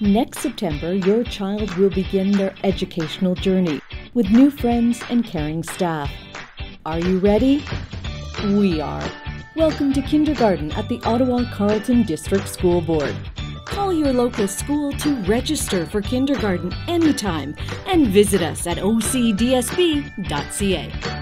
Next September, your child will begin their educational journey with new friends and caring staff. Are you ready? We are. Welcome to kindergarten at the Ottawa-Carleton District School Board. Call your local school to register for kindergarten anytime and visit us at OCDSB.ca.